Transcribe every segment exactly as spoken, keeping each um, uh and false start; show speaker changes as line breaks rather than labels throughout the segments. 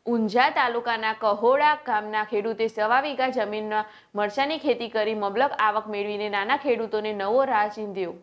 ઊંઝા તાલુકાના કહોડા ગામના ખેડૂતે સવા વીઘા જમીનમાં મરચાની ખેતી કરી મબલક આવક મેળવીને નાના ખેડૂતોને નવો રાહ ચીંધ્યો।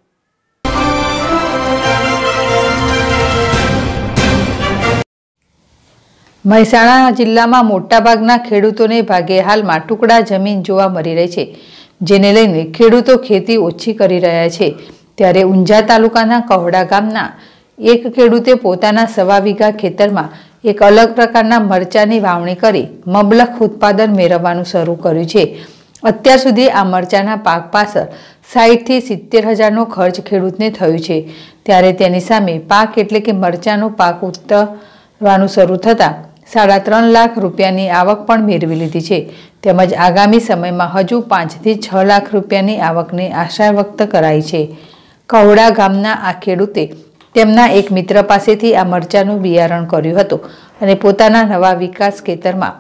મહેસાણા જિલ્લામાં મોટાભાગના ખેડૂતોને ભાગે હાલમાં ટુકડા જમીન જોવા મળી રહી છે, જેને લઈને ખેડૂતો ખેતી ઓછી કરી રહ્યા છે। ત્યારે ઊંઝા તાલુકાના કહોડા ગામના એક ખેડૂતે પોતાના સવા વીઘા ખેતરમાં એક અલગ પ્રકારના મરચાની વાવણી કરી મબલખ ઉત્પાદન મેળવવાનું શરૂ કર્યું છે। અત્યાર સુધી આ મરચાના પાક પાછળ સાઠ થી સિત્તેર હજારનો ખર્ચ ખેડૂતને થયું છે। ત્યારે તેની સામે પાક એટલે કે મરચાનો પાક ઉતરવાનું શરૂ થતાં સાડા ત્રણ લાખ રૂપિયાની આવક પણ મેળવી લીધી છે। તેમજ આગામી સમયમાં હજુ પાંચથી છ લાખ રૂપિયાની આવકની આશા વ્યક્ત કરાઈ છે। કહોડા ગામના આ ખેડૂતે તેમના એક મિત્ર પાસેથી આ મરચાનું બિયારણ કર્યું હતું અને પોતાના નવા વિકાસ ખેતરમાં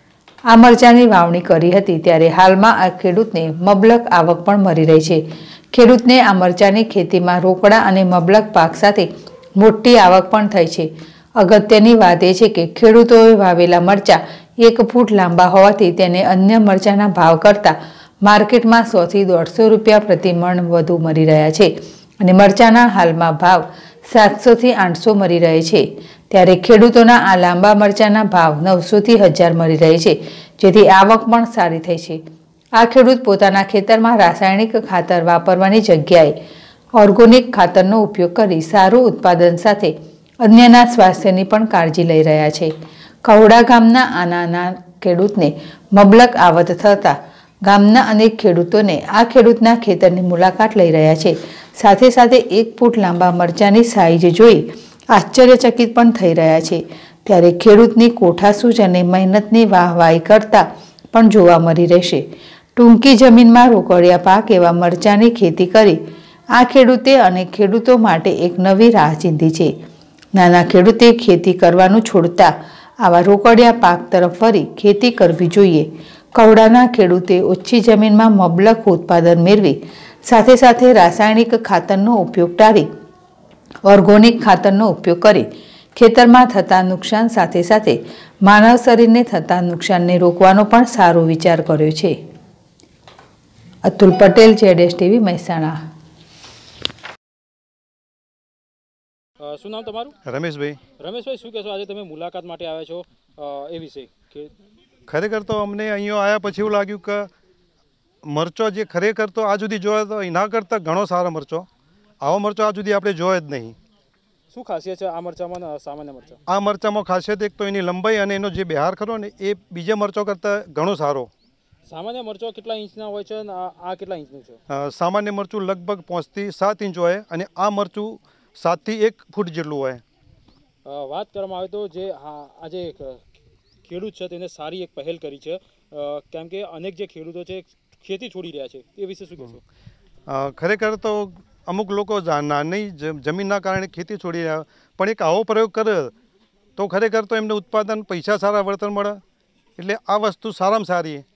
આ મરચાની વાવણી કરી હતી। ત્યારે હાલમાં આ ખેડૂતને મબલક આવક પણ મળી રહી છે। ખેડૂતને આ મરચાની ખેતીમાં રોકડા અને મબલક પાક સાથે મોટી આવક પણ થઈ છે। અગત્યની વાત એ છે કે ખેડૂતોએ વાવેલા મરચા એક ફૂટ લાંબા હોવાથી તેને અન્ય મરચાના ભાવ કરતાં માર્કેટમાં સો થી દોઢસો રૂપિયા પ્રતિ મણ વધુ મળી રહ્યા છે અને મરચાના હાલમાં ભાવ સાતસો થી આઠસો મળી રહે છે। ત્યારે ખેડૂતોના આ લાંબા મરચાના ભાવ નવસો થી હજાર મળી રહે છે, જેથી આવક પણ સારી થઈ છે। આ ખેડૂત પોતાના ખેતરમાં રાસાયણિક ખાતર વાપરવાની જગ્યાએ ઓર્ગેનિક ખાતરનો ઉપયોગ કરી સારું ઉત્પાદન સાથે અન્યના સ્વાસ્થ્યની પણ કાળજી લઈ રહ્યા છે। કહોડા ગામના આ નાના ખેડૂતને મબલક આવક થતાં ગામના અનેક ખેડૂતોને આ ખેડૂતના ખેતરની મુલાકાત લઈ રહ્યા છે। સાથે સાથે એક ફૂટ લાંબા મરચાની સાઈઝ જોઈ આશ્ચર્યચકિત પણ થઈ રહ્યા છે। ત્યારે ખેડૂતની કોઠાસૂઝ અને મહેનતની વાહવાહી કરતા પણ જોવા મળી રહેશે। ટૂંકી જમીનમાં રોકડિયા પાક એવા મરચાની ખેતી કરી આ ખેડૂતે અને ખેડૂતો માટે એક નવી રાહ ચીંધી છે। નાના ખેડૂતે ખેતી કરવાનું છોડતા આવા રોકડિયા પાક તરફ ફરી ખેતી કરવી જોઈએ। કહોડાના ખેડૂતે ઓછી જમીનમાં મબલખ ઉત્પાદન મેળવી સાથે સાથે રાસાયણિક ખાતરનો ઉપયોગ ટાળી ઓર્ગેનિક ખાતરનો ઉપયોગ કરી ખેતરમાં થતા નુકસાન સાથે સાથે માનવ શરીરને થતા નુકસાનને રોકવાનો પણ સારો વિચાર કર્યો છે। અતુલ પટેલ, જેડેશ ટીવી, મહેસાણા।
શું નામ તમારું?
રમેશભાઈ।
રમેશભાઈ, શું કહેશો આજે તમે મુલાકાત માટે આવ્યા છો એ વિશે?
ખરેખર તો અમને અહીંયા આવ્યા પછી એવું લાગ્યું કે મરચો જે ખરેખર તો આ સુધી જોયો તો એના કરતાં ઘણો સારો મરચો, આવો મરચો આ સુધી આપણે જોયો જ નહીં।
શું ખાસિયત છે આ મરચામાં સામાન્ય મરચા?
આ મરચામાં ખાસિયત એક તો એની લંબાઈ અને એનો જે બહાર ખરો ને એ બીજા મરચો કરતાં ઘણો સારો।
સામાન્ય મરચો કેટલા ઇંચના હોય છે અને આ કેટલા ઇંચનું છે?
સામાન્ય મરચું લગભગ પાંચથી સાત ઇંચ હોય અને આ મરચું સાતથી એક ફૂટ જેટલું હોય।
વાત કરવામાં આવે તો જે આજે ખેડૂત છે તેને સારી એક પહેલ કરી છે, કેમ કે અનેક જે ખેડૂતો છે ખેતી છોડી રહ્યા છે, એ વિશે શું કહેશો?
ખરેખર તો અમુક લોકો નાની જમીનના કારણે ખેતી છોડી રહ્યા, પણ એક આવો પ્રયોગ કરે તો ખરેખર તો એમને ઉત્પાદન પૈસા સારા વળતર મળે, એટલે આ વસ્તુ સારામાં સારી।